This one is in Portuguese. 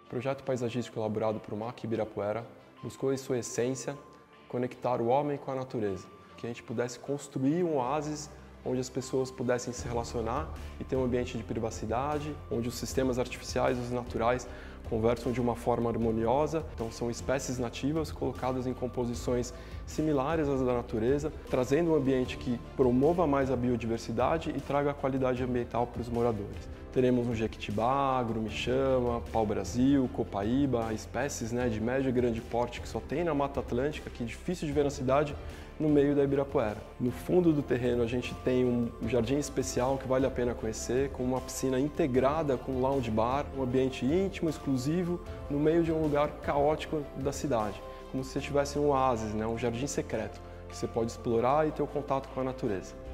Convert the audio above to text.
O projeto paisagístico elaborado por MAC Ibirapuera buscou em sua essência conectar o homem com a natureza, que a gente pudesse construir um oásis onde as pessoas pudessem se relacionar e ter um ambiente de privacidade, onde os sistemas artificiais e os naturais conversam de uma forma harmoniosa. Então são espécies nativas colocadas em composições similares às da natureza, trazendo um ambiente que promova mais a biodiversidade e traga a qualidade ambiental para os moradores. Teremos um jequitibá, grumixama, pau-brasil, copaíba, espécies de médio e grande porte que só tem na Mata Atlântica, que é difícil de ver na cidade, no meio da Ibirapuera. No fundo do terreno a gente tem um jardim especial que vale a pena conhecer, com uma piscina integrada com lounge bar, um ambiente íntimo, exclusivo, no meio de um lugar caótico da cidade, como se você tivesse um oásis, um jardim secreto, que você pode explorar e ter o contato com a natureza.